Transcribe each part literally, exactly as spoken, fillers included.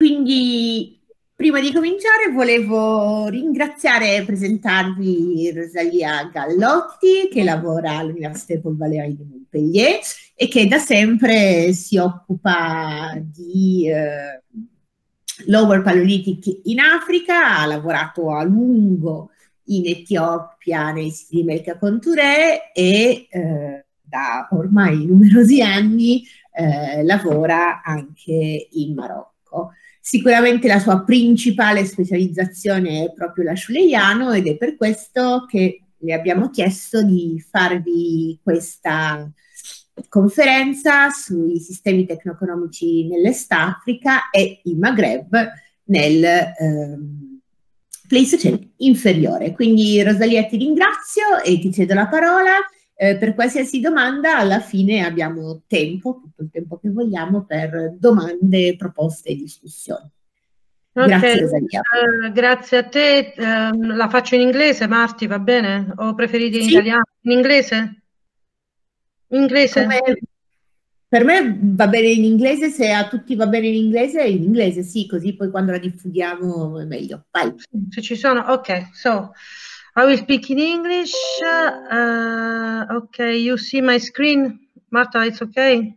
quindi prima di cominciare volevo ringraziare e presentarvi Rosalia Gallotti, che lavora all'Université Paul Valéry di Montpellier e che da sempre si occupa di eh, Lower Paleolithic in Africa, ha lavorato a lungo in Etiopia nei siti di Melka Contouré e eh, da ormai numerosi anni eh, lavora anche in Marocco. Sicuramente la sua principale specializzazione è proprio l'asciuleiano ed è per questo che le abbiamo chiesto di farvi questa conferenza sui sistemi tecno-economici nell'Est Africa e in Maghreb nel ehm, Pleistocene inferiore. Quindi Rosalia ti ringrazio e ti cedo la parola. Eh, per qualsiasi domanda alla fine abbiamo tempo, tutto il tempo che vogliamo, per domande, proposte e discussioni. Grazie Ok, Rosalia. uh, grazie a te. Uh, la faccio in inglese, Marti, va bene? O preferite in Sì? italiano? In inglese? In inglese? Come... Per me va bene in inglese, se a tutti va bene in inglese, in inglese sì, così poi quando la diffudiamo è meglio. Vai. Se ci sono, ok, so I will speak in English. Uh, ok, you see my screen? Marta, it's okay?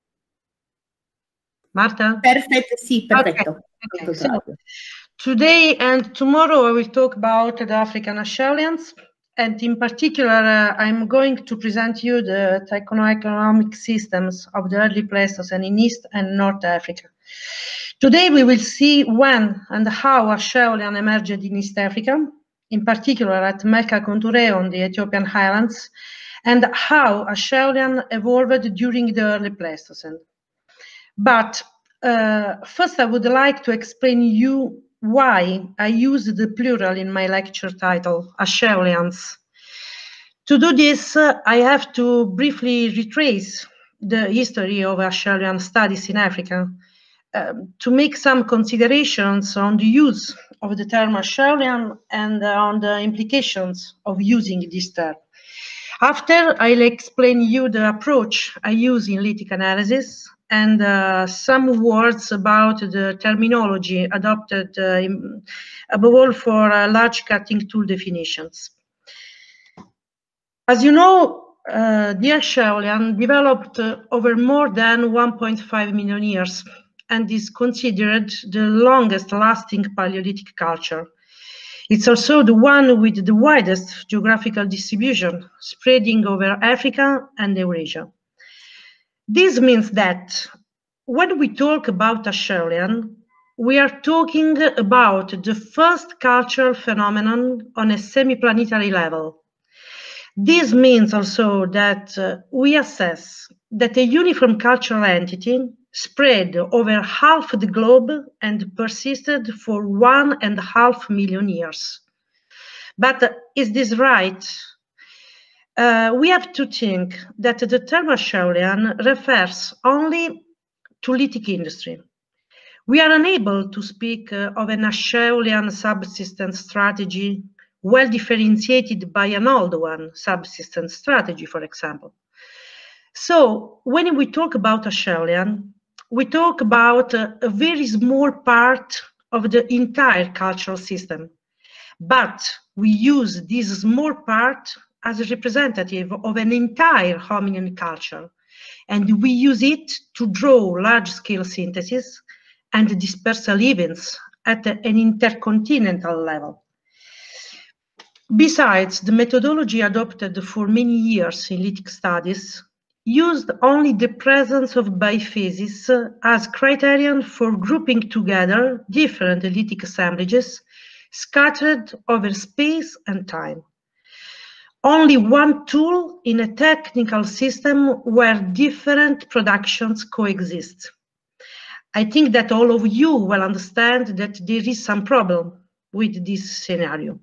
Marta? Perfetto, sì, perfetto. Okay, okay. So, today and tomorrow I will talk about the African Acheuleans, and in particular uh, I'm going to present you the techno-economic systems of the early Pleistocene in East and North Africa. Today we will see when and how Acheulean emerged in East Africa, in particular at Melka Contouré on the Ethiopian highlands, and how Acheulean evolved during the early Pleistocene. But uh, first I would like to explain you why I use the plural in my lecture title, Acheuleans. To do this, uh, I have to briefly retrace the history of Acheulean studies in Africa, um, to make some considerations on the use of the term Acheulean and uh, on the implications of using this term. After, I'll explain you the approach I use in lithic analysis and uh, some words about the terminology adopted uh, in, above all for uh, large cutting tool definitions. As you know, uh, the Acheulean developed uh, over more than one point five million years and is considered the longest lasting Paleolithic culture. It's also the one with the widest geographical distribution, spreading over Africa and Eurasia. This means that when we talk about Acheulean, we are talking about the first cultural phenomenon on a semi-planetary level. This means also that uh, we assess that a uniform cultural entity spread over half the globe and persisted for one and a half million years. But uh, is this right? Uh, we have to think that the term Acheulean refers only to lithic industry. We are unable to speak uh, of an Acheulean subsistence strategy well differentiated by an old one, subsistence strategy, for example. So when we talk about Acheulean, we talk about uh, a very small part of the entire cultural system, but we use this small part as a representative of an entire hominin culture, and we use it to draw large-scale synthesis and dispersal events at an intercontinental level. Besides, the methodology adopted for many years in lithic studies used only the presence of biphases as criterion for grouping together different lithic assemblages scattered over space and time. Only one tool in a technical system where different productions coexist. I think that all of you will understand that there is some problem with this scenario.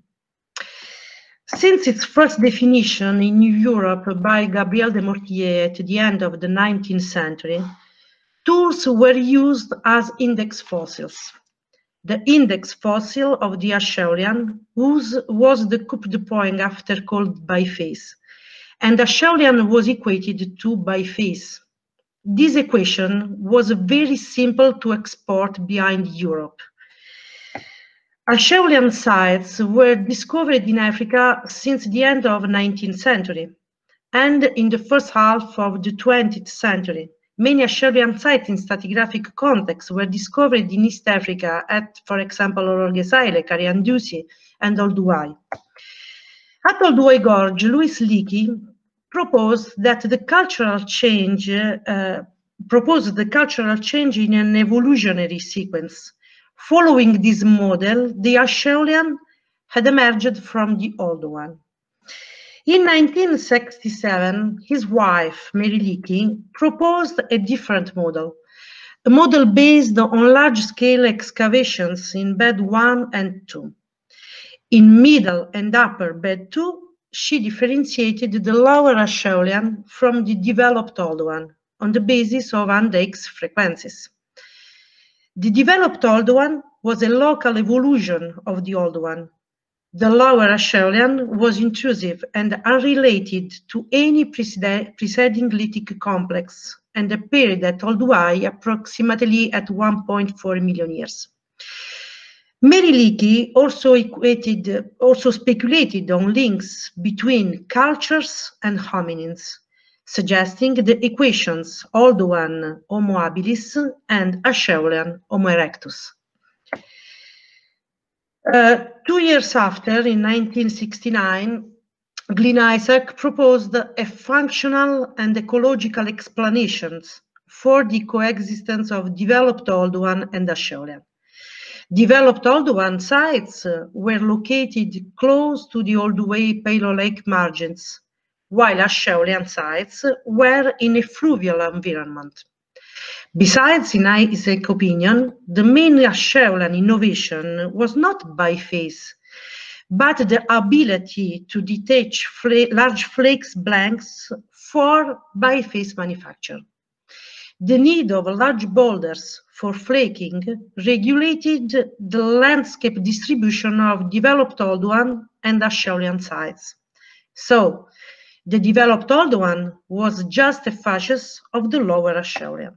Since its first definition in Europe by Gabriel de Mortier at the end of the nineteenth century, tools were used as index fossils. The index fossil of the Acheulean was, was the coupe de poing after called biface, and Acheulean was equated to biface. This equation was very simple to export beyond Europe. Acheulean sites were discovered in Africa since the end of the nineteenth century, and in the first half of the twentieth century. Many Acheulean sites in stratigraphic context were discovered in East Africa at, for example, Orolgesaile, Kariandusi, and Olduvai. At Olduvai Gorge, Louis Leakey proposed that the cultural change uh, proposed the cultural change in an evolutionary sequence. Following this model, the Acheulean had emerged from the old one. In nineteen sixty-seven, his wife, Mary Leakey, proposed a different model, a model based on large-scale excavations in bed one and two. In middle and upper bed two, she differentiated the lower Acheulean from the developed old one on the basis of Van Dyck's frequencies. The developed old one was a local evolution of the old one. The lower Acheulean was intrusive and unrelated to any preceding lithic complex and appeared at Olduvai approximately at one point four million years. Mary Leakey also equated, also speculated on links between cultures and hominins, suggesting the equations Oldowan Homo habilis and Acheulean Homo erectus. Uh, two years after, in nineteen sixty-nine, Glyn Isaac proposed a functional and ecological explanations for the coexistence of developed Oldowan and Acheulean. Developed Oldowan sites uh, were located close to the Olduvai Palo Lake margins, while Acheulean sites were in a fluvial environment. Besides, in Isaac's opinion, the main Acheulean innovation was not biface, but the ability to detach fla large flakes blanks for biface manufacture. The need of large boulders for flaking regulated the landscape distribution of developed Oldowan and Acheulean sites. So, the developed Oldowan was just a fasces of the lower Acheulean.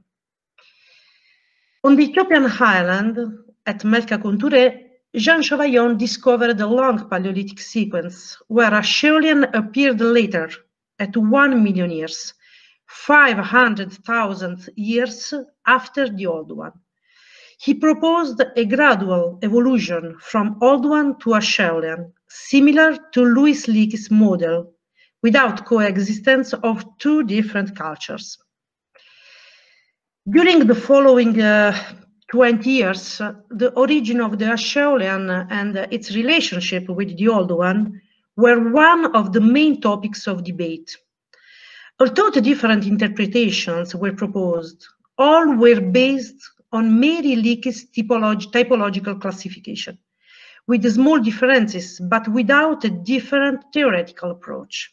On the Ethiopian highland at Melka Konture, Jean Chavaillon discovered a long Paleolithic sequence where Acheulean appeared later at one million years, five hundred thousand years after the old one. He proposed a gradual evolution from old one to Acheulean, similar to Louis Leakey's model, without coexistence of two different cultures. During the following uh, twenty years, uh, the origin of the Acheulean and uh, its relationship with the old one were one of the main topics of debate. Although the different interpretations were proposed, all were based on Mary Leakey's typolog typological classification, with small differences, but without a different theoretical approach.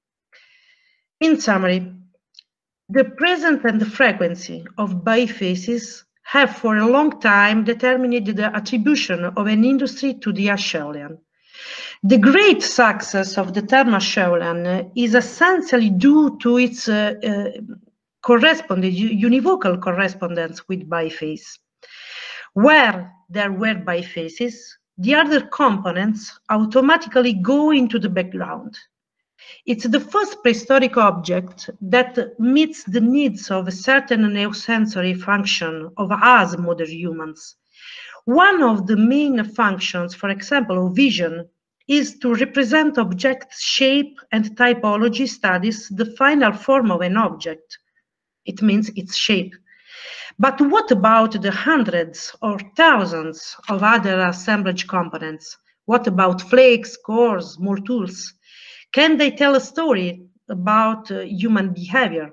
In summary, the presence and the frequency of bifaces have for a long time determined the attribution of an industry to the Acheulean. The great success of the term Acheulean is essentially due to its uh, uh, correspondence, univocal correspondence with biface. Where there were bifaces, the other components automatically go into the background. It's the first prehistoric object that meets the needs of a certain neosensory function of us modern humans. One of the main functions, for example, of vision, is to represent object shape and typology studies the final form of an object. It means its shape. But what about the hundreds or thousands of other assemblage components? What about flakes, cores, small tools? Can they tell a story about uh, human behavior?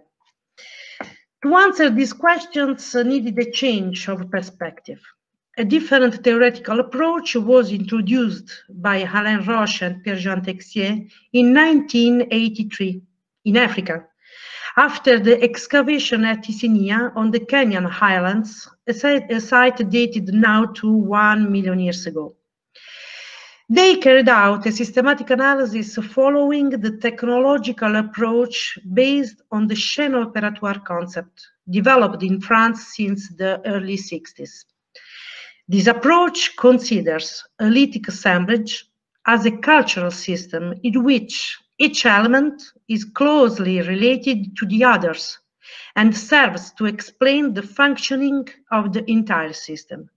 To answer these questions uh, needed a change of perspective. A different theoretical approach was introduced by Alain Roche and Pierre-Jean Texier in nineteen eighty-three in Africa, after the excavation at Isinia on the Kenyan highlands, a site, a site dated now to one million years ago. They carried out a systematic analysis following the technological approach based on the chaîne opératoire concept, developed in France since the early sixties. This approach considers a lithic assemblage as a cultural system in which each element is closely related to the others and serves to explain the functioning of the entire system.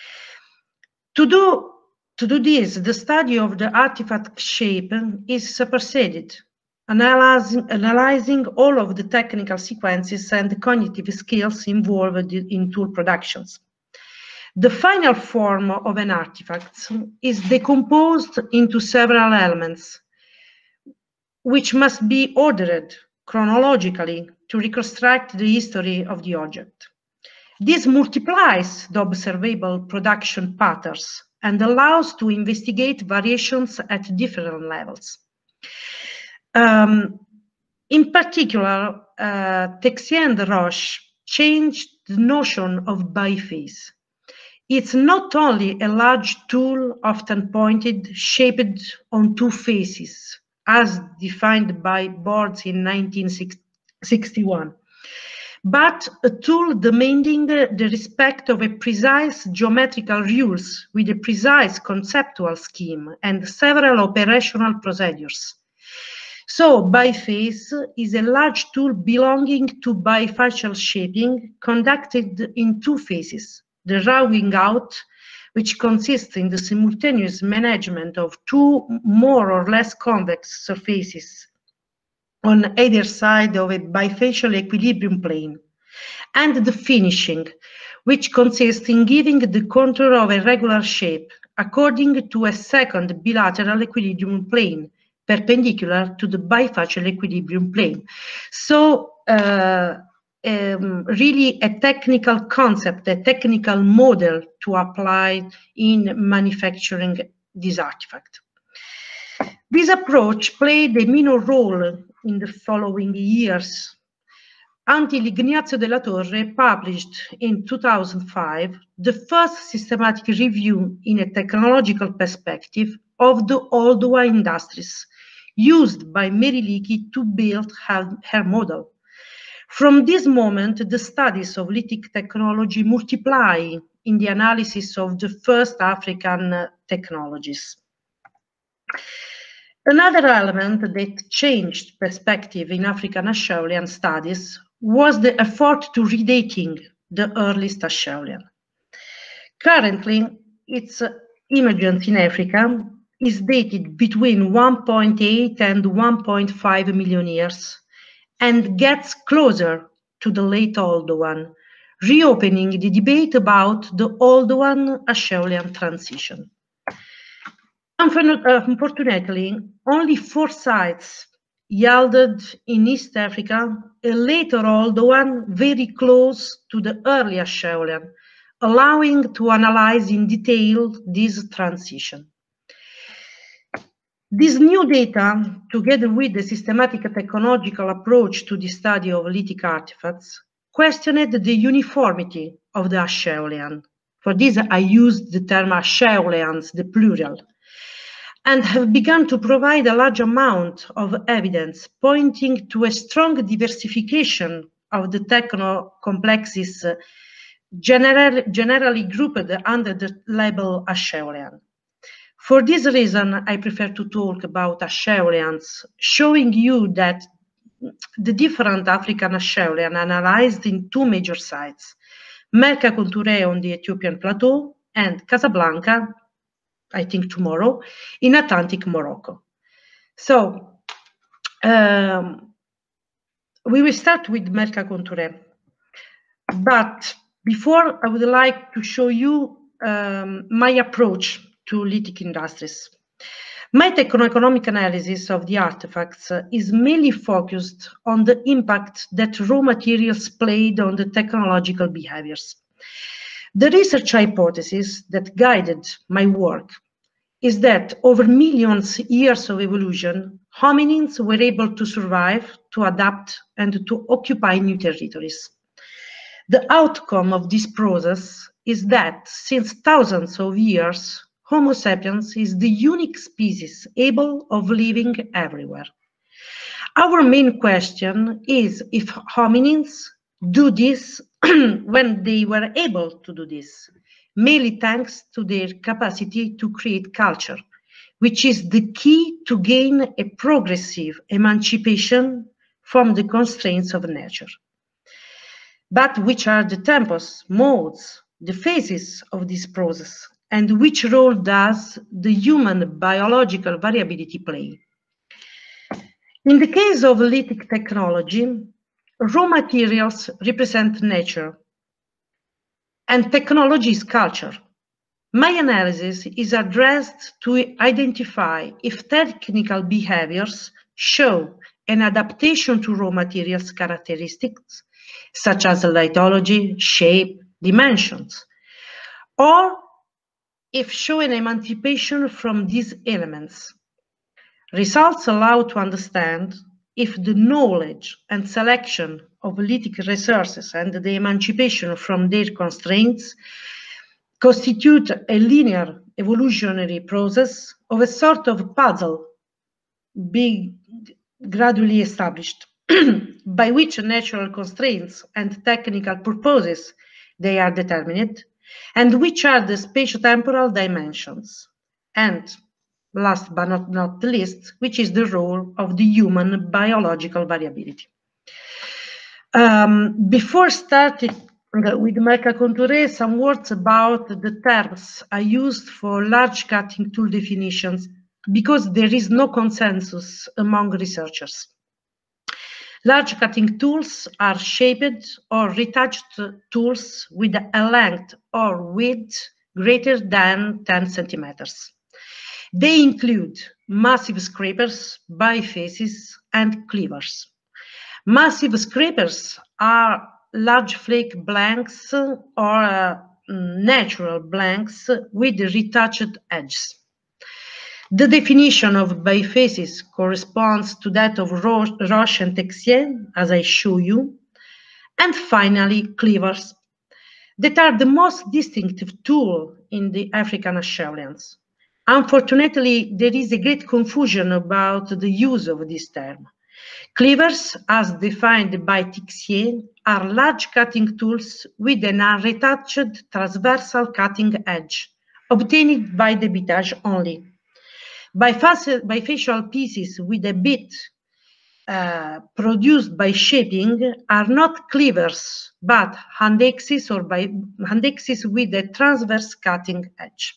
To do, to do this, the study of the artifact shape is superseded, analyzing, analyzing all of the technical sequences and the cognitive skills involved in tool productions. The final form of an artifact is decomposed into several elements, which must be ordered chronologically to reconstruct the history of the object. This multiplies the observable production patterns and allows to investigate variations at different levels. Um, in particular, uh, Texier and Roche changed the notion of biface. It's not only a large tool often pointed, shaped on two faces, as defined by Boards in nineteen sixty-one, but a tool demanding the respect of a precise geometrical rules with a precise conceptual scheme and several operational procedures. So biface is a large tool belonging to bifacial shaping conducted in two phases. The rawing out, which consists in the simultaneous management of two more or less convex surfaces on either side of a bifacial equilibrium plane, and the finishing, which consists in giving the contour of a regular shape according to a second bilateral equilibrium plane, perpendicular to the bifacial equilibrium plane. So, uh, Um, really a technical concept, a technical model to apply in manufacturing this artifact. This approach played a minor role in the following years, until Ignazio de la Torre published in two thousand five the first systematic review in a technological perspective of the Oldua industries used by Mary Leakey to build her, her model. From this moment, the studies of lithic technology multiply in the analysis of the first African uh, technologies. Another element that changed perspective in African Acheulean studies was the effort to redating the earliest Acheulean. Currently, its uh, emergence in Africa is dated between one point eight and one point five million years, and gets closer to the late Oldowan, reopening the debate about the Oldowan-Acheulean transition. Unfortunately, only four sites yielded in East Africa a later Oldowan very close to the early Acheulean, allowing to analyze in detail this transition. This new data, together with the systematic technological approach to the study of lithic artifacts, questioned the uniformity of the Acheulean. For this, I used the term Acheuleans, the plural, and have begun to provide a large amount of evidence pointing to a strong diversification of the techno-complexes general, generally grouped under the label Acheulean. For this reason, I prefer to talk about Acheuleans, showing you that the different African Acheulean analyzed in two major sites, Merka-Contouré on the Ethiopian plateau and Casablanca, I think tomorrow, in Atlantic Morocco. So, um, we will start with Merka-Contouré. But before, I would like to show you um, my approach to lithic industries. My techno-economic analysis of the artifacts is mainly focused on the impact that raw materials played on the technological behaviors. The research hypothesis that guided my work is that over millions of years of evolution, hominins were able to survive, to adapt, and to occupy new territories. The outcome of this process is that since thousands of years, Homo sapiens is the unique species able of living everywhere. Our main question is if hominins do this when they were able to do this, mainly thanks to their capacity to create culture, which is the key to gain a progressive emancipation from the constraints of nature. But which are the tempos, modes, the phases of this process, and which role does the human biological variability play? In the case of lithic technology, raw materials represent nature, and technology is culture. My analysis is addressed to identify if technical behaviors show an adaptation to raw materials characteristics, such as lithology, shape, dimensions, or if show an emancipation from these elements. Results allow to understand if the knowledge and selection of lithic resources and the emancipation from their constraints constitute a linear evolutionary process of a sort of puzzle being gradually established, by which natural constraints and technical purposes they are determined, and which are the spatio-temporal dimensions, and last but not, not the least, which is the role of the human biological variability. Um, before starting with Mercalconturé, some words about the terms I used for large cutting tool definitions, because there is no consensus among researchers. Large cutting tools are shaped or retouched tools with a length or width greater than ten centimeters. They include massive scrapers, bifaces, and cleavers. Massive scrapers are large flake blanks or uh, natural blanks with retouched edges. The definition of bifaces corresponds to that of Roche and Texier, as I show you. And finally, cleavers, that are the most distinctive tool in the African acheuleans. Unfortunately, there is a great confusion about the use of this term. Cleavers, as defined by Texier, are large cutting tools with an unretouched transversal cutting edge, obtained by debitage only. Bifacial pieces with a bit uh, produced by shaping are not cleavers, but handexes or by handexes with a transverse cutting edge.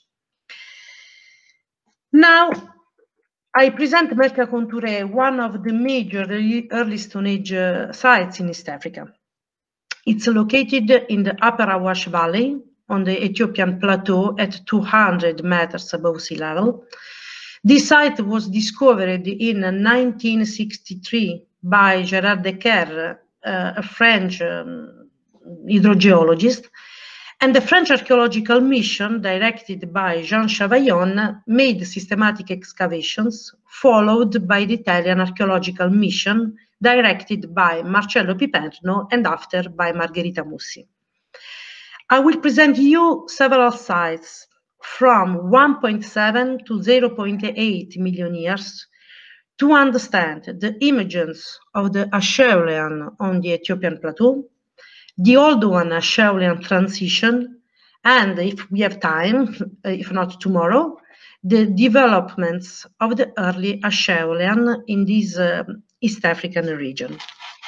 Now, I present Mercalconturé, one of the major early Stone Age uh, sites in East Africa. It's located in the Upper Awash Valley on the Ethiopian plateau at two hundred meters above sea level. This site was discovered in nineteen sixty-three by Gérard Decker, uh, a French um, hydrogeologist, and the French archaeological mission, directed by Jean Chavaillon, made systematic excavations, followed by the Italian archaeological mission, directed by Marcello Piperno and after by Margherita Mussi. I will present you several sites from one point seven to zero point eight million years to understand the images of the Acheulean on the Ethiopian plateau, the Old One Acheulean transition, and if we have time, if not tomorrow, the developments of the early Acheulean in this uh, East African region.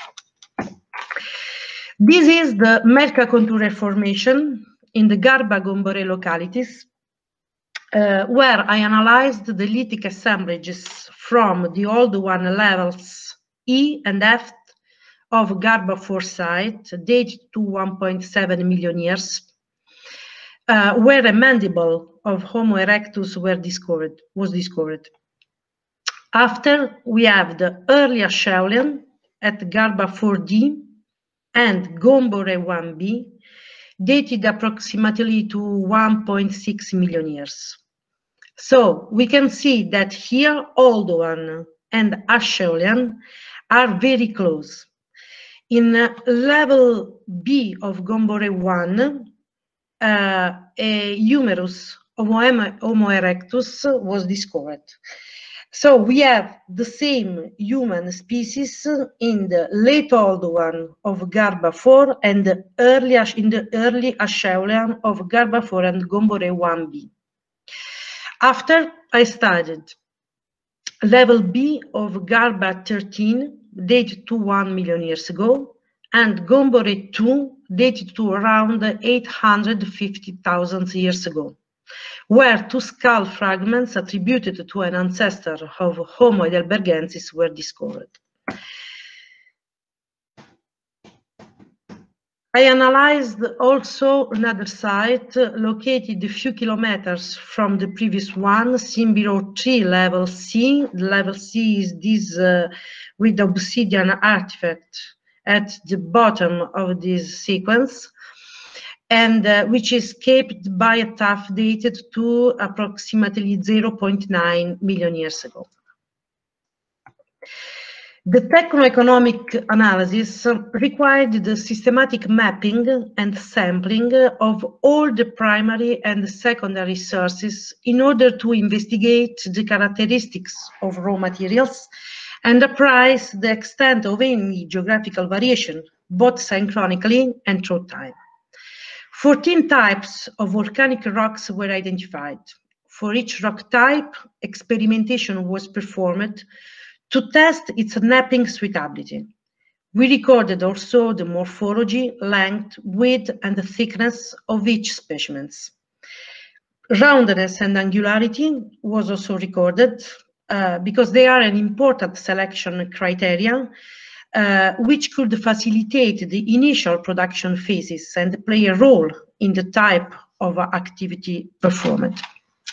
This is the Mercalconturé formation in the Garba-Gomboré localities, uh, where I analyzed the lithic assemblages from the Old One levels E and F of Garba four site, dated to one point seven million years, uh, where a mandible of Homo erectus were discovered, was discovered. After, we have the early Acheulean at Garba four D and Gomboré one B, dated approximately to one point six million years. So we can see that here Old One and Acheulean are very close. In uh, level B of Gomboré one, uh, a humerus of Homo erectus was discovered. So we have the same human species in the late old one of Garba four and the early, in the early Acheulean of Garba four and Gombore one B. After I studied level B of Garba thirteen, dated to one million years ago, and Gombore two, dated to around eight hundred fifty thousand years ago, where two skull fragments attributed to an ancestor of Homo heidelbergensis were discovered. I analyzed also another site located a few kilometers from the previous one, Simbiro three level C. Level C is this uh, with the obsidian artifact at the bottom of this sequence, and uh, which is shaped by a tuff dated to approximately zero point nine million years ago. The techno-economic analysis required the systematic mapping and sampling of all the primary and secondary sources in order to investigate the characteristics of raw materials and appraise the extent of any geographical variation, both synchronically and through time. fourteen types of volcanic rocks were identified. For each rock type, experimentation was performed to test its napping suitability. We recorded also the morphology, length, width, and the thickness of each specimen. Roundness and angularity was also recorded uh, because they are an important selection criteria uh, which could facilitate the initial production phases and play a role in the type of activity performed.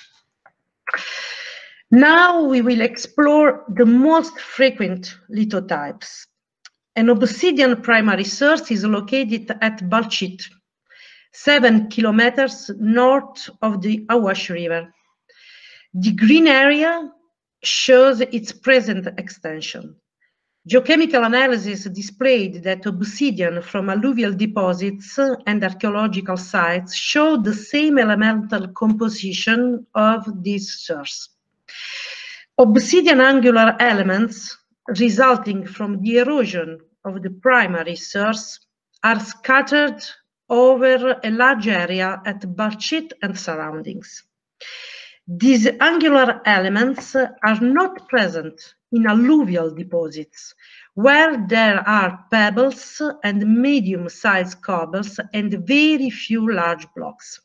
Now we will explore the most frequent lithotypes. An obsidian primary source is located at Balchit, seven kilometers north of the Awash River. The green area shows its present extension. Geochemical analysis displayed that obsidian from alluvial deposits and archaeological sites show the same elemental composition of this source. Obsidian angular elements resulting from the erosion of the primary source are scattered over a large area at Balchit and surroundings. These angular elements are not present in alluvial deposits, where there are pebbles and medium-sized cobbles and very few large blocks.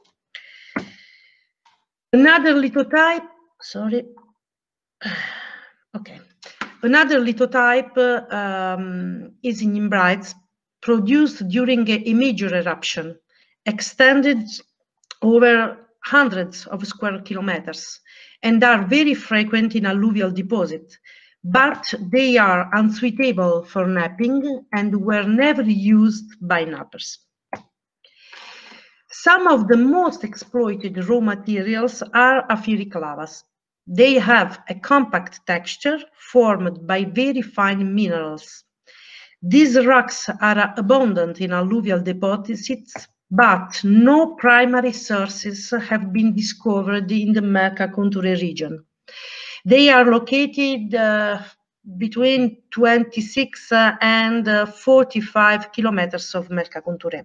Another lithotype, sorry, okay. Another lithotype um, is in imbrites produced during a, a major eruption, extended over hundreds of square kilometers, and are very frequent in alluvial deposits, but they are unsuitable for napping and were never used by nappers. Some of the most exploited raw materials are aphiric lavas. They have a compact texture formed by very fine minerals. These rocks are abundant in alluvial deposits, but no primary sources have been discovered in the Mercacunture region. They are located uh, between twenty-six uh, and uh, forty-five kilometers of Mercacunture.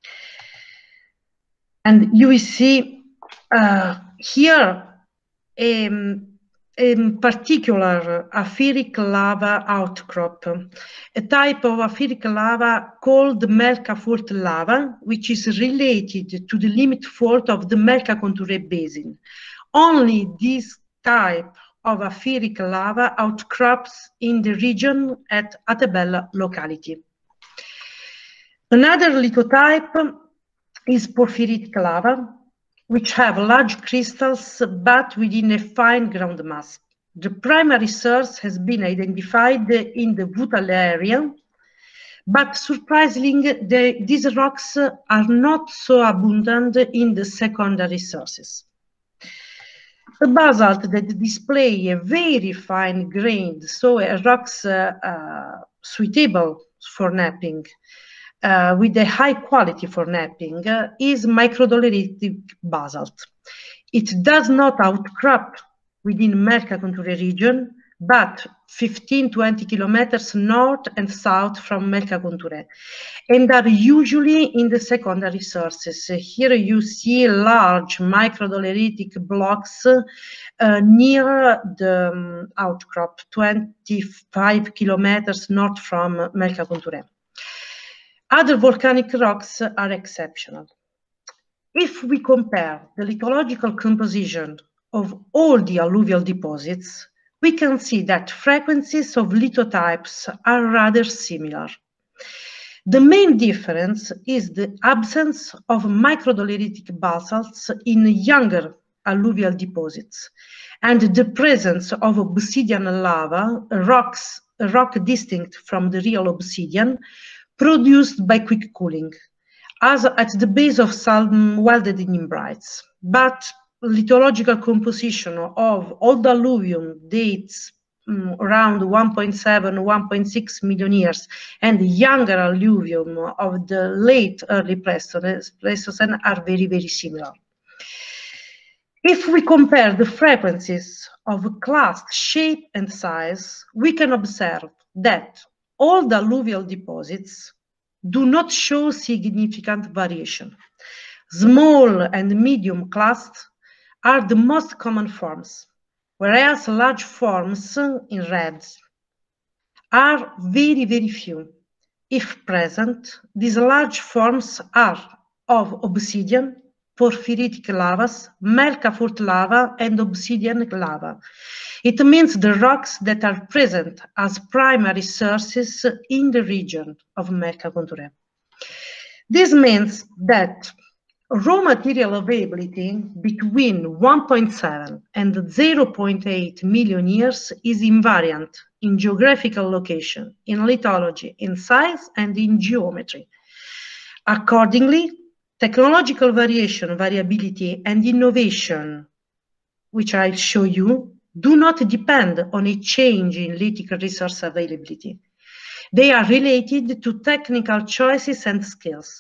And you will see uh, here um, in particular aphiric lava outcrop, a type of aphiric lava called Mercafort lava, which is related to the limit fault of the Mercacunture basin. Only this type of aphiric lava outcrops in the region at Atebella locality. Another lithotype is porphyritic lava, which have large crystals but within a fine ground mass. The primary source has been identified in the Vutal area, but surprisingly, the, these rocks are not so abundant in the secondary sources. The basalt that display a very fine grained, so a rocks uh, uh, suitable for napping, Uh, with a high quality for napping uh, is microdoleritic basalt. It does not outcrop within Mercatore region, but fifteen to twenty kilometers north and south from Mercatore, and are usually in the secondary sources. Here you see large microdoleritic blocks uh, near the um, outcrop, twenty-five kilometers north from Mercatore. Other volcanic rocks are exceptional. If we compare the lithological composition of all the alluvial deposits, we can see that frequencies of lithotypes are rather similar. The main difference is the absence of microdoleritic basalts in younger alluvial deposits and the presence of obsidian lava, rocks, a rock distinct from the real obsidian, produced by quick cooling, as at the base of some welded imbrites. But lithological composition of old alluvium dates um, around one point seven, one point six million years, and younger alluvium of the late early Pleistocene are very, very similar. If we compare the frequencies of class, shape, and size, we can observe that all the alluvial deposits do not show significant variation. Small and medium clasts are the most common forms, whereas large forms in red are very, very few. If present, these large forms are of obsidian, porphyritic lavas, Mercafort lava, and obsidian lava. It means the rocks that are present as primary sources in the region of Mercatore. This means that raw material availability between one point seven and zero point eight million years is invariant in geographical location, in lithology, in size, and in geometry. Accordingly, technological variation, variability, and innovation, which I'll show you, do not depend on a change in lithic resource availability. They are related to technical choices and skills.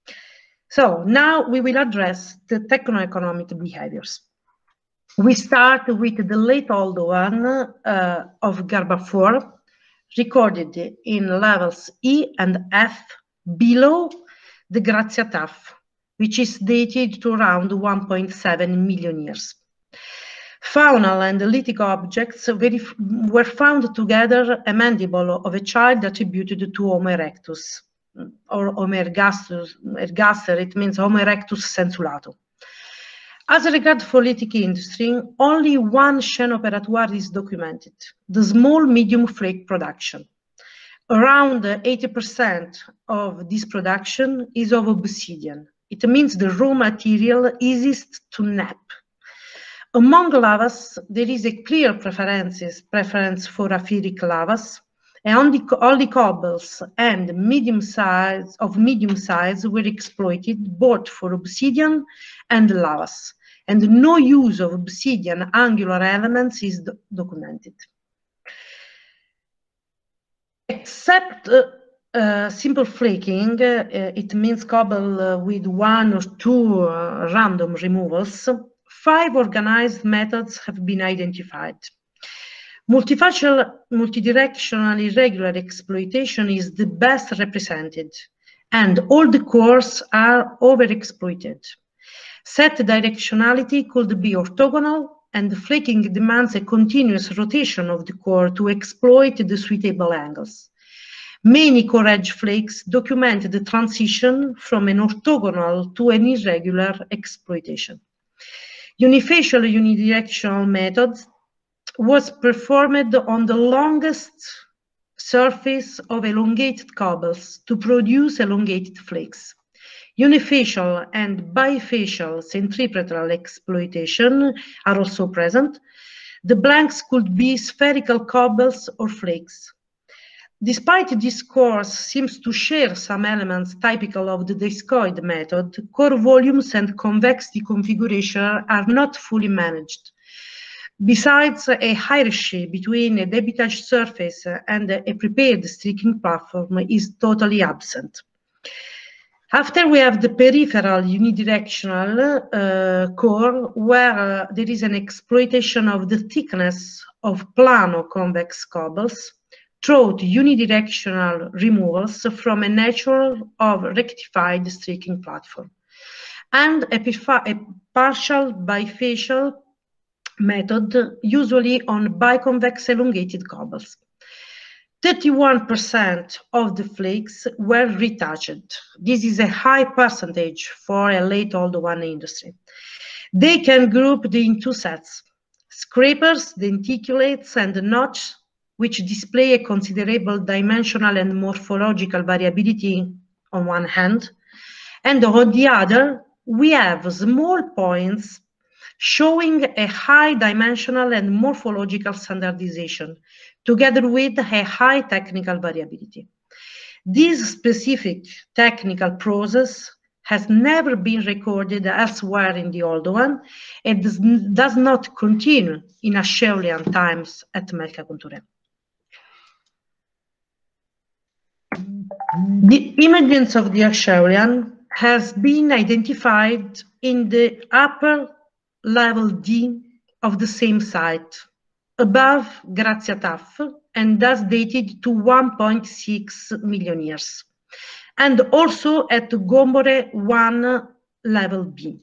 So now we will address the techno-economic behaviors. We start with the late old one uh, of Garba four, recorded in levels E and F below the Grazia Tuff, which is dated to around one point seven million years. Faunal and lithic objects were found together, a mandible of a child attributed to Homo erectus, or Homo ergaster, it means Homo erectus sensulato. As regards for lithic industry, only one chain operatoire is documented, the small-medium flake production. Around eighty percent of this production is of obsidian. It means the raw material easiest to knap. Among lavas, there is a clear preference, preference for apheric lavas, and only, only cobbles and medium size of medium size were exploited both for obsidian and lavas, and no use of obsidian angular elements is do documented. Except uh, uh, simple flaking, uh, it means cobble uh, with one or two uh, random removals, five organized methods have been identified. Multifacial, multidirectional irregular exploitation is the best represented, and all the cores are overexploited. Set directionality could be orthogonal, and flaking demands a continuous rotation of the core to exploit the suitable angles. Many core edge flakes document the transition from an orthogonal to an irregular exploitation. Unifacial unidirectional method was performed on the longest surface of elongated cobbles to produce elongated flakes. Unifacial and bifacial centripetal exploitation are also present. The blanks could be spherical cobbles or flakes. Despite this course seems to share some elements typical of the discoid method, core volumes and convexity configuration are not fully managed. Besides, a hierarchy between a debitage surface and a prepared streaking platform is totally absent. After we have the peripheral unidirectional uh, core, where uh, there is an exploitation of the thickness of plano-convex cobbles through unidirectional removals from a natural of rectified streaking platform, and a, a partial bifacial method, usually on biconvex elongated cobbles. thirty-one percent of the flakes were retouched. This is a high percentage for a late Oldowan industry. They can group in two sets: scrapers, denticulates, and notch, which display a considerable dimensional and morphological variability on one hand, and on the other, we have small points showing a high dimensional and morphological standardization, together with a high technical variability. This specific technical process has never been recorded elsewhere in the Oldowan and does, does not continue in Acheulean times at Mercacunturè. The images of the Acheulean has been identified in the upper level D of the same site, above Grazia Tuff, and thus dated to one point six million years, and also at Gombore one level B.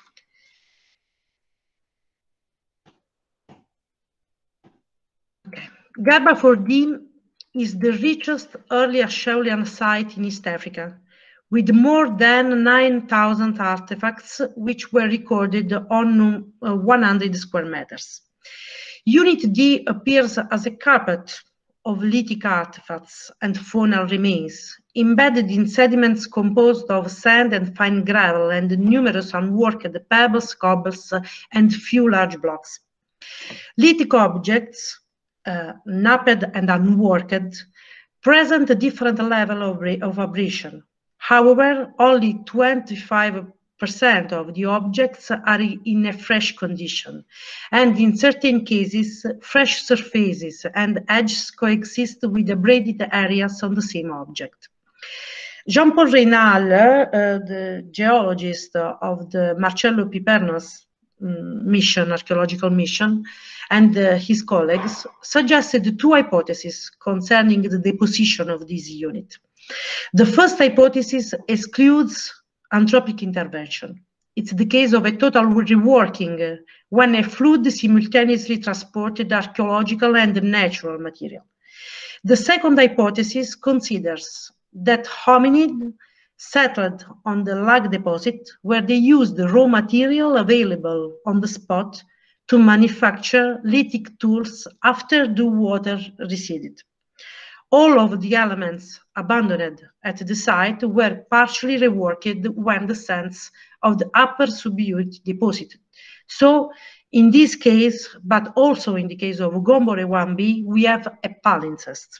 Okay. Garba four D is the richest early Acheulean site in East Africa, with more than nine thousand artifacts which were recorded on uh, one hundred square meters. Unit D appears as a carpet of lithic artifacts and faunal remains, embedded in sediments composed of sand and fine gravel and numerous unworked pebbles, cobbles, and few large blocks. Lithic objects, uh, napped and unworked, present a different level of, of abrasion. However, only twenty-five percent of the objects are in a fresh condition, and in certain cases, fresh surfaces and edges coexist with abraded areas on the same object. Jean-Paul Reynal, uh, the geologist of the Marcello Piperno's um, mission, archaeological mission, and uh, his colleagues suggested two hypotheses concerning the deposition of this unit. The first hypothesis excludes anthropic intervention. It's the case of a total reworking when a fluid simultaneously transported archaeological and natural material. The second hypothesis considers that hominid settled on the lag deposit where they used the raw material available on the spot to manufacture lithic tools after the water receded. All of the elements abandoned at the site were partially reworked when the sands of the upper subunit deposited. So in this case, but also in the case of Gombore one B, we have a palimpsest.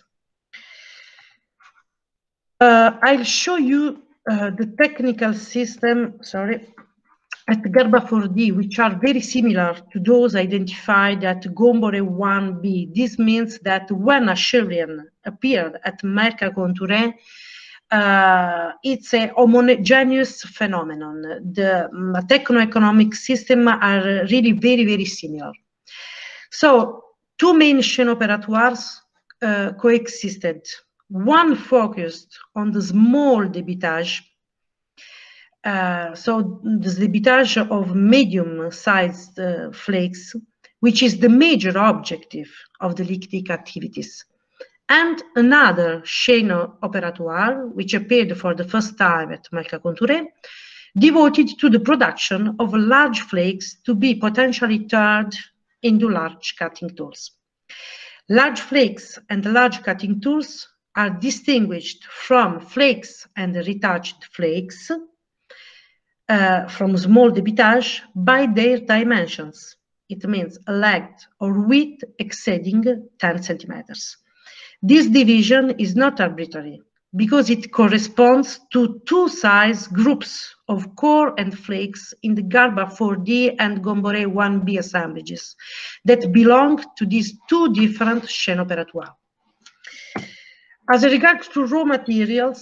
Uh, I'll show you uh, the technical system, sorry, at Garba four D, which are very similar to those identified at Gombore one B. This means that when Acheulean appeared at Mercacunturè, uh, it's a homogeneous phenomenon. The um, techno-economic systems are really very, very similar. So two main chaînes opératoires uh, coexisted. One focused on the small débitage, uh, so the débitage of medium-sized uh, flakes, which is the major objective of the lithic activities. And another chain opératoire, which appeared for the first time at Mercacunturè, devoted to the production of large flakes to be potentially turned into large cutting tools. Large flakes and large cutting tools are distinguished from flakes and retouched flakes uh, from small débitage by their dimensions. It means a length or width exceeding ten centimeters. This division is not arbitrary because it corresponds to two size groups of core and flakes in the Garba four D and Gombore one B assemblages that belong to these two different chaînes opératoires. As regards to raw materials,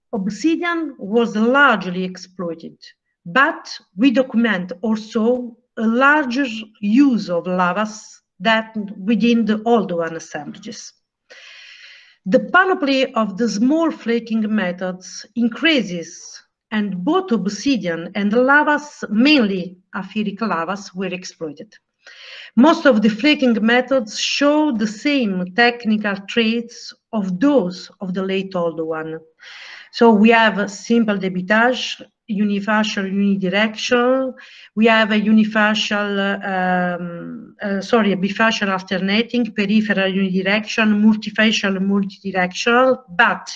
obsidian was largely exploited, but we document also a larger use of lavas than within the Oldowan assemblages. The panoply of the small flaking methods increases, and both obsidian and lavas, mainly apheric lavas, were exploited. Most of the flaking methods show the same technical traits of those of the late Oldowan. So we have a simple débitage, unifacial unidirectional, we have a unifacial, um, uh, sorry, a bifacial alternating, peripheral unidirectional, multifacial multidirectional, but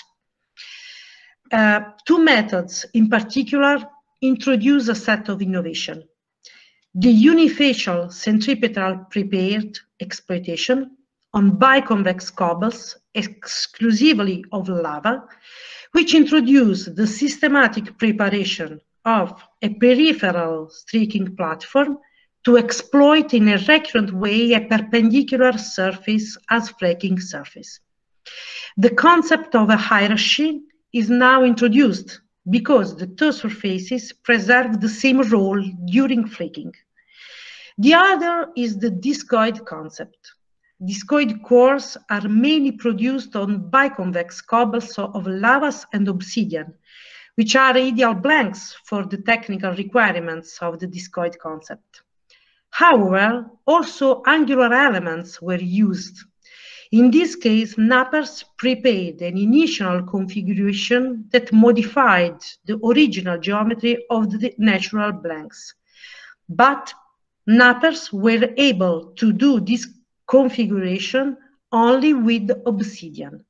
uh, two methods in particular introduce a set of innovation. The unifacial centripetal prepared exploitation on biconvex cobbles exclusively of lava, which introduced the systematic preparation of a peripheral streaking platform to exploit in a recurrent way a perpendicular surface as flaking surface. The concept of a hierarchy is now introduced because the two surfaces preserve the same role during flaking. The other is the discoid concept. Discoid cores are mainly produced on biconvex cobbles of lavas and obsidian, which are ideal blanks for the technical requirements of the discoid concept. However, also angular elements were used. In this case, Knappers prepared an initial configuration that modified the original geometry of the natural blanks. But Knappers were able to do this configuration only with obsidian.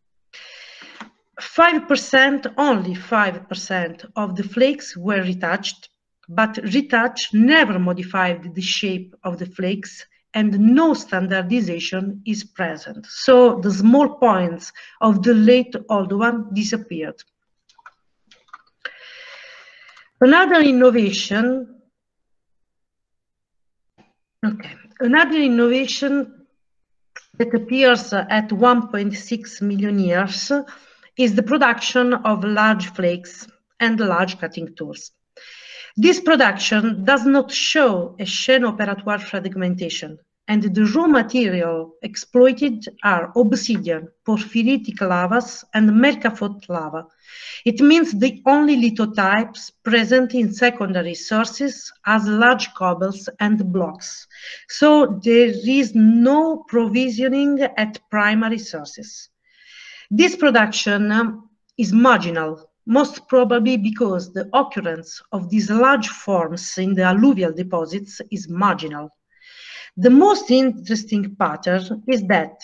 five percent, only five percent of the flakes were retouched, but retouch never modified the shape of the flakes and no standardization is present. So the small points of the late Oldowan disappeared. Another innovation, okay, another innovation that appears at one point six million years is the production of large flakes and large cutting tools. This production does not show a chain operatoire fragmentation, and the raw material exploited are obsidian, porphyritic lavas, and Mercafoot lava. It means the only lithotypes present in secondary sources as large cobbles and blocks. So there is no provisioning at primary sources. This production um, is marginal, most probably because the occurrence of these large forms in the alluvial deposits is marginal. The most interesting pattern is that,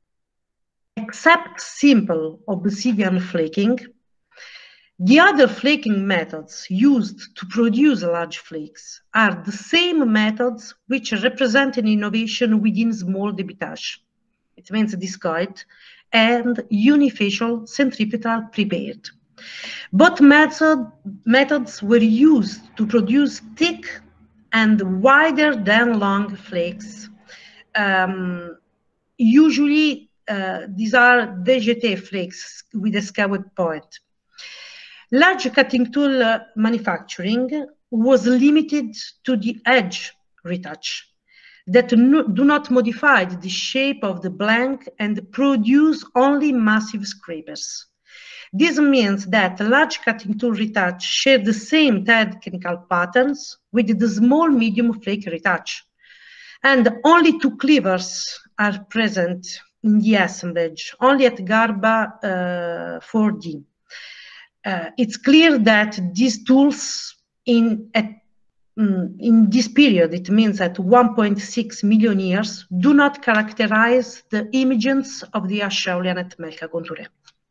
except simple obsidian flaking, the other flaking methods used to produce large flakes are the same methods which represent an innovation within small débitage. It means discoid and unifacial centripetal prepared. Both method, methods were used to produce thick and wider than long flakes. Um, usually, uh, these are D G T flakes with a skewed point. Large cutting tool uh, manufacturing was limited to the edge retouch that no, do not modify the shape of the blank and produce only massive scrapers. This means that large cutting tool retouch share the same technical patterns with the small medium flake retouch. And only two cleavers are present in the assemblage, only at Garba uh, four D. Uh, it's clear that these tools in, at, mm, in this period, it means at one point six million years, do not characterize the emergence of the Acheulean at Melka Contouré.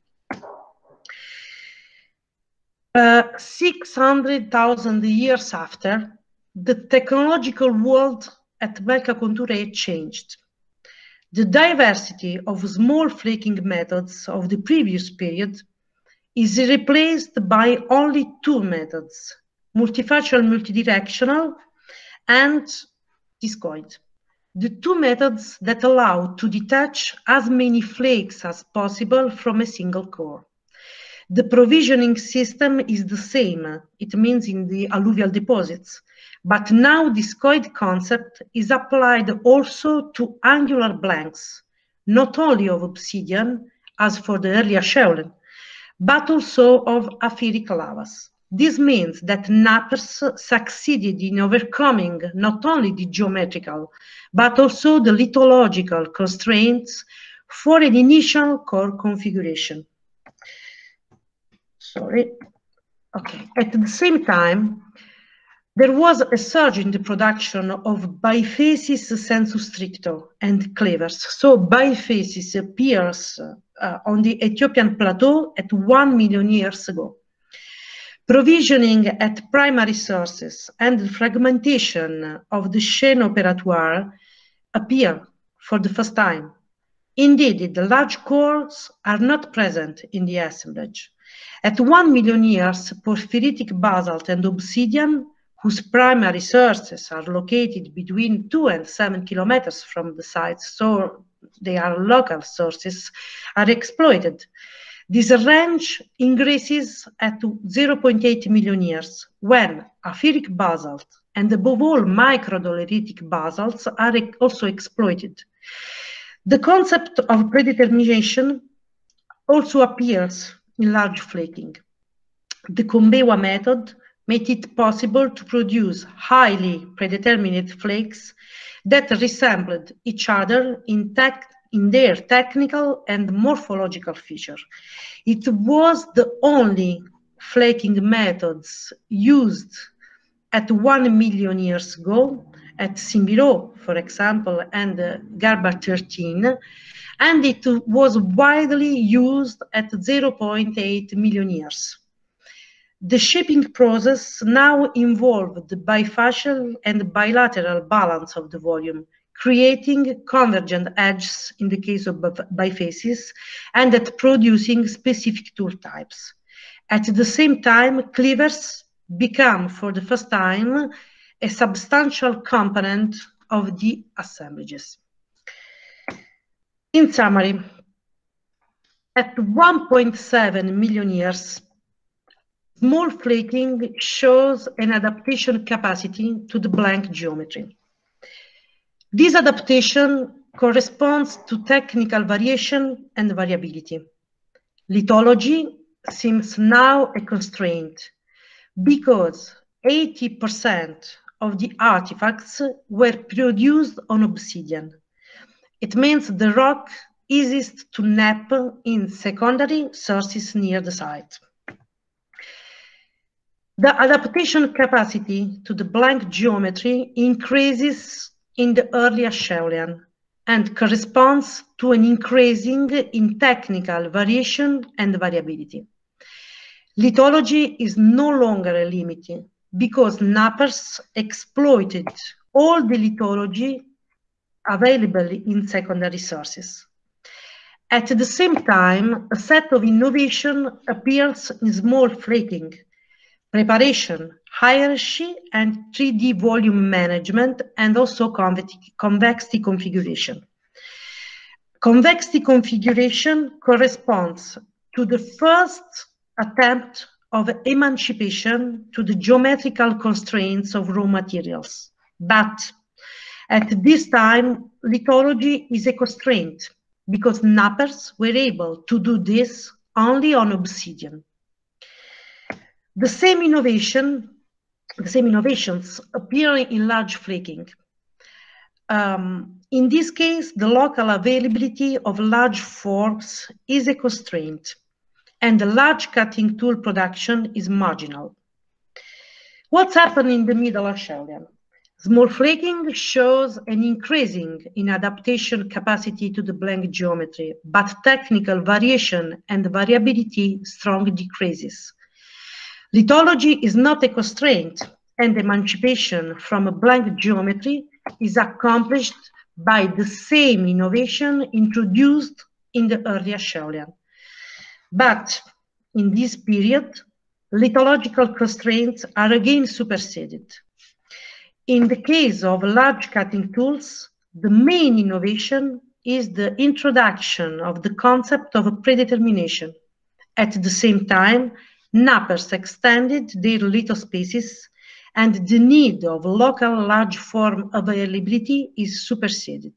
Uh, six hundred thousand years after, the technological world at Melka Contouré changed. The diversity of small flaking methods of the previous period is replaced by only two methods, multifacial multidirectional and discoid. The two methods that allow to detach as many flakes as possible from a single core. The provisioning system is the same, it means in the alluvial deposits, but now this discoid concept is applied also to angular blanks, not only of obsidian, as for the early Acheulean, but also of aphiric lavas. This means that Knappers succeeded in overcoming not only the geometrical, but also the lithological constraints for an initial core configuration. Sorry. Okay. At the same time, there was a surge in the production of bifacies sensu stricto and clevers. So bifacies appears uh, on the Ethiopian plateau at one million years ago. Provisioning at primary sources and the fragmentation of the chain operatoire appear for the first time. Indeed, the large cores are not present in the assemblage. At one million years, porphyritic basalt and obsidian, whose primary sources are located between two and seven kilometers from the sites, so they are local sources, are exploited. This range increases at zero point eight million years, when aphiric basalt and above all microdoleritic basalts are also exploited. The concept of predetermination also appears in large flaking. The Kombewa method made it possible to produce highly predetermined flakes that resembled each other in, in their technical and morphological features. It was the only flaking methods used at one million years ago, at Simbiro, for example, and uh, Garba thirteen, and it was widely used at zero point eight million years. The shaping process now involved the bifacial and bilateral balance of the volume, creating convergent edges in the case of bifaces, and at producing specific tool types. At the same time, cleavers become, for the first time, a substantial component of the assemblages. In summary, at one point seven million years, small flaking shows an adaptation capacity to the blank geometry. This adaptation corresponds to technical variation and variability. Lithology seems now a constraint because eighty percent of the artifacts were produced on obsidian. It means the rock easiest to nap in secondary sources near the site. The adaptation capacity to the blank geometry increases in the early Acheulean and corresponds to an increasing in technical variation and variability. Lithology is no longer a limit because Knappers exploited all the lithology available in secondary sources. At the same time, a set of innovation appears in small flaking, preparation, hierarchy, and three D volume management, and also convexity configuration. Convexity configuration corresponds to the first attempt of emancipation to the geometrical constraints of raw materials. But at this time, lithology is a constraint because Knappers were able to do this only on obsidian. The same innovation, the same innovations appear in large flaking. Um, in this case, the local availability of large forks is a constraint, and the large cutting tool production is marginal. What's happened in the Middle Acheulean? Small flaking shows an increasing in adaptation capacity to the blank geometry, but technical variation and variability strongly decreases. Lithology is not a constraint, and emancipation from a blank geometry is accomplished by the same innovation introduced in the early Acheulean. But in this period, lithological constraints are again superseded. In the case of large cutting tools, the main innovation is the introduction of the concept of predetermination At the same time, nappers extended their lithospaces, and the need of local large form availability is superseded.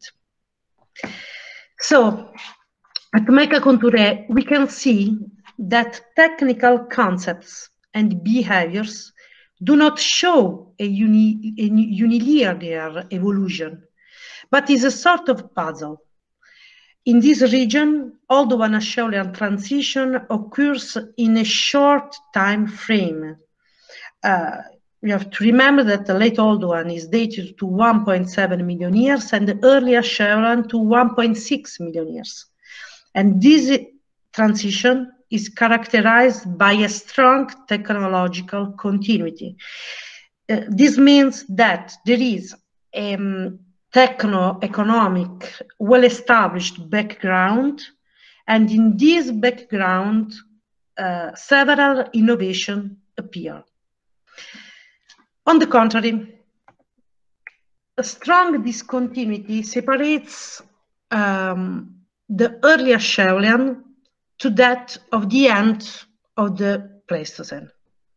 So, at Mecha Contouré, we can see that technical concepts and behaviors do not show a, uni a unilinear evolution, but is a sort of puzzle. In this region, Oldowan-Acheulean transition occurs in a short time frame. Uh, we have to remember that the late Oldowan is dated to one point seven million years and the early Acheulean to one point six million years. And this transition is characterized by a strong technological continuity. Uh, this means that there is a um, techno-economic, well-established background, and in this background, uh, several innovations appear. On the contrary, a strong discontinuity separates um, the early Acheulean to that of the end of the Pleistocene.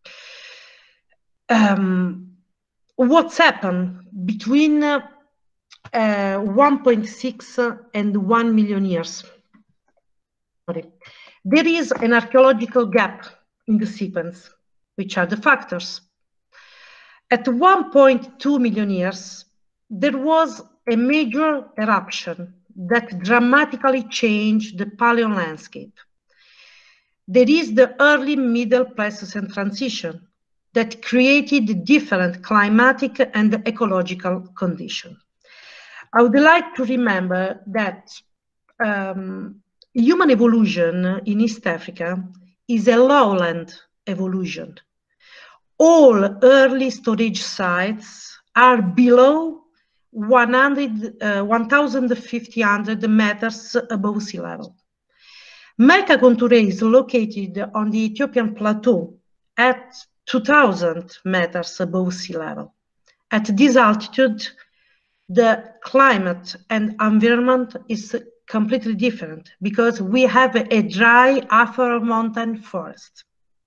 Um, what's happened between uh, uh, one point six and one million years? Sorry. There is an archaeological gap in the sequence, which are the factors. At one point two million years, there was a major eruption that dramatically changed the Paleo landscape. There is the early Middle Pleistocene transition that created different climatic and ecological conditions. I would like to remember that um, human evolution in East Africa is a lowland evolution. All early storage sites are below one thousand five hundred meters above sea level. Mecha Contouré is located on the Ethiopian plateau at two thousand meters above sea level. At this altitude, the climate and environment is completely different because we have a dry Afro-montane forest.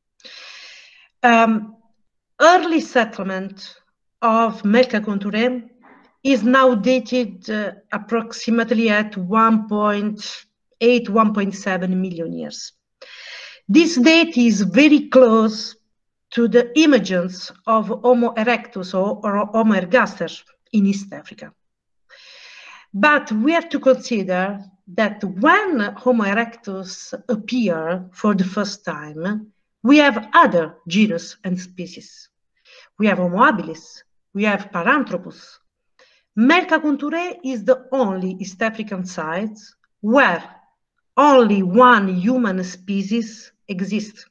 Um, early settlement of Mecha Contouré is now dated uh, approximately at one point eight, one point seven million years. This date is very close to the emergence of Homo erectus or, or Homo ergaster in East Africa. But we have to consider that when Homo erectus appear for the first time, we have other genus and species. We have Homo habilis, we have Paranthropus. Mecha Contouré is the only East African site where only one human species exists.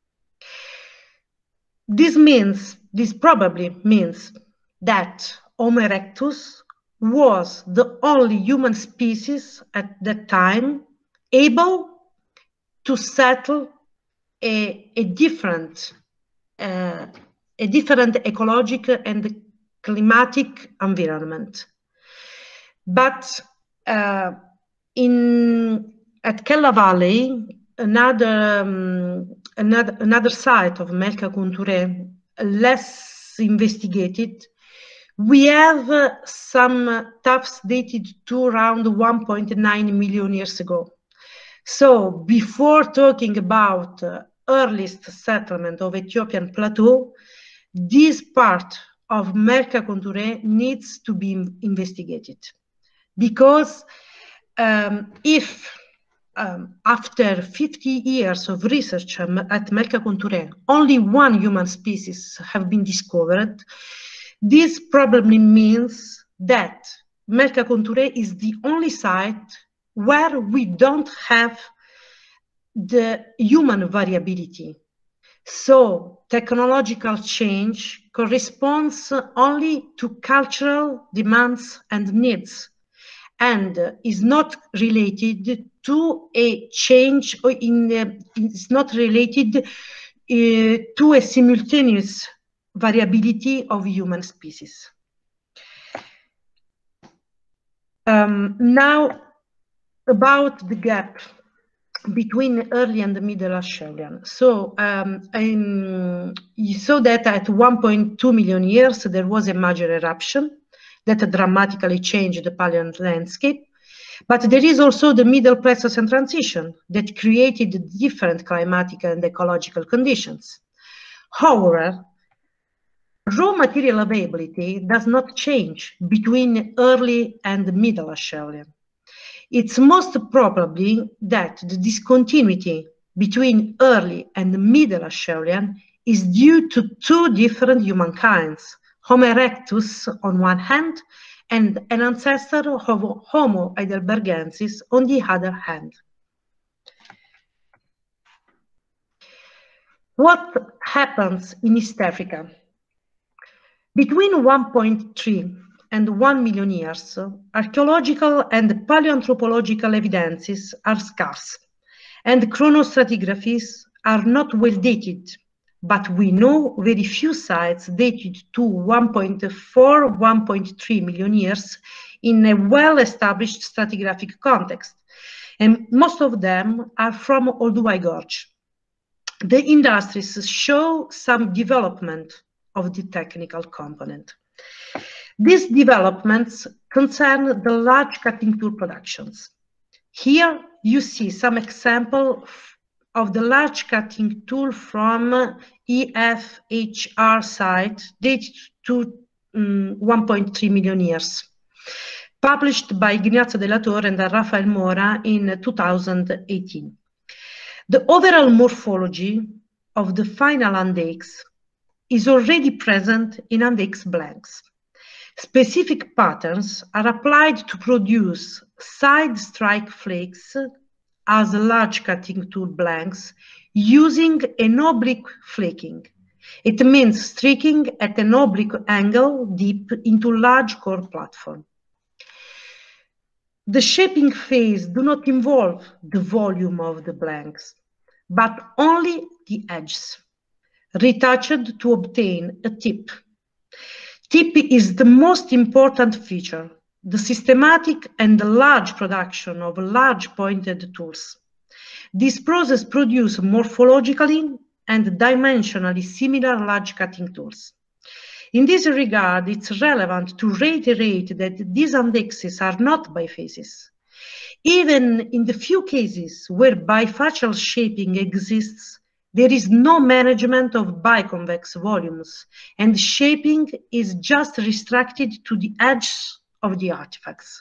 This means, this probably means that Homo erectus was the only human species at that time able to settle a, a different, uh, a different ecological and climatic environment. But uh, in at Kella Valley, another um, another another site of Mecha Contouré, less investigated, we have uh, some tuffs dated to around one point nine million years ago. So before talking about uh, earliest settlement of Ethiopian plateau, this part of Mecha Contouré needs to be investigated. Because um, if um, after fifty years of research um, at Mecha Contouré, only one human species have been discovered, this probably means that Mecha Contouré is the only site where we don't have the human variability. So technological change corresponds only to cultural demands and needs, and is not related to a change in, uh, it's not related uh, to a simultaneous variability of human species. Um, now, about the gap. between early and middle Acheulean. So um, um, you saw that at one point two million years, there was a major eruption that dramatically changed the Paleogen landscape. But there is also the Middle Pleistocene transition that created different climatic and ecological conditions. However, raw material availability does not change between early and middle Acheulean. It's most probably that the discontinuity between early and middle Acheulean is due to two different humankinds, Homo erectus on one hand and an ancestor of Homo heidelbergensis on the other hand. What happens in East Africa? Between one point three and one million years, archaeological and paleoanthropological evidences are scarce, and chronostratigraphies are not well dated, but we know very few sites dated to one point four, one point three million years in a well-established stratigraphic context, and most of them are from Olduvai Gorge. The industries show some development of the technical component. These developments concern the large cutting tool productions. Here you see some example of the large cutting tool from E F H R site dated to um, one point three million years, published by Ignazio Della Torre and Rafael Mora in two thousand eighteen. The overall morphology of the final index is already present in index blanks. Specific patterns are applied to produce side strike flakes as large cutting tool blanks using an oblique flaking. It means streaking at an oblique angle deep into large core platform. The shaping phase do not involve the volume of the blanks, but only the edges, retouched to obtain a tip. Tip is the most important feature, the systematic and the large production of large pointed tools. This process produces morphologically and dimensionally similar large cutting tools. In this regard, it's relevant to reiterate that these indexes are not biphases. Even in the few cases where bifacial shaping exists, there is no management of biconvex volumes, and shaping is just restricted to the edges of the artifacts.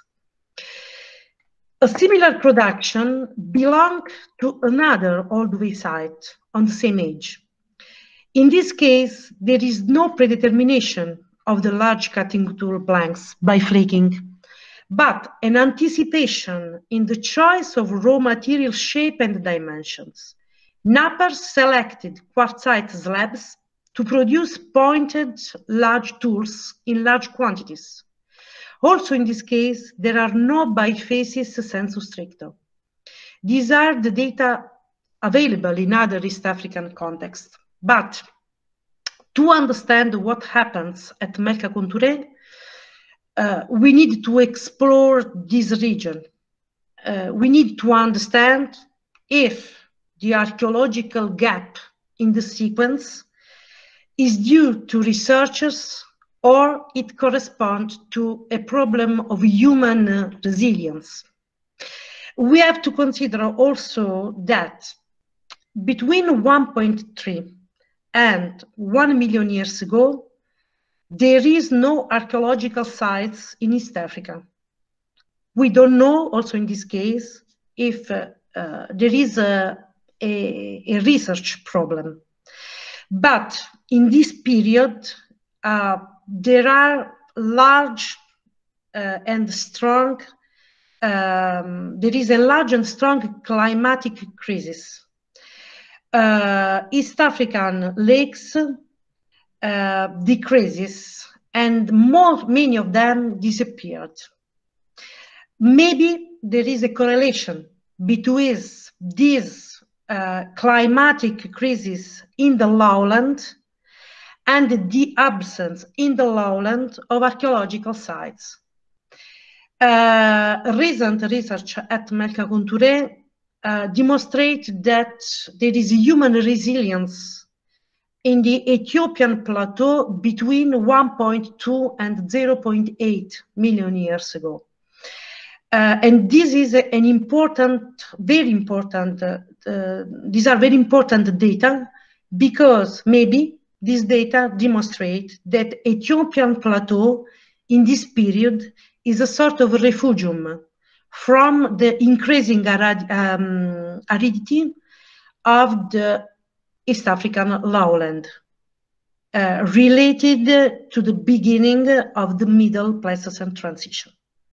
A similar production belongs to another Olduvai site on the same age. In this case, there is no predetermination of the large cutting tool blanks by flaking, but an anticipation in the choice of raw material shape and dimensions. Knappers selected quartzite slabs to produce pointed large tools in large quantities. Also in this case, there are no biphases sensu stricto. These are the data available in other East African contexts. But to understand what happens at Melka Kunture, uh, we need to explore this region. Uh, we need to understand if the archaeological gap in the sequence is due to researchers or it corresponds to a problem of human uh, resilience. We have to consider also that between one point three and one million years ago, there is no archaeological sites in East Africa. We don't know, also in this case, if uh, uh, there is a, a, a research problem. But in this period, uh, there are large uh, and strong, um, there is a large and strong climatic crisis. Uh, East African lakes uh, decreases and more, many of them disappeared. Maybe there is a correlation between this uh, climatic crisis in the lowland and the absence in the lowland of archaeological sites. Uh, recent research at Melka Kunture uh, demonstrate that there is human resilience in the Ethiopian plateau between one point two and zero point eight million years ago. Uh, and this is an important, very important, uh, uh, these are very important data, because maybe this data demonstrate that Ethiopian plateau in this period is a sort of refugium from the increasing arid um, aridity of the East African lowland, uh, related to the beginning of the Middle Pleistocene transition.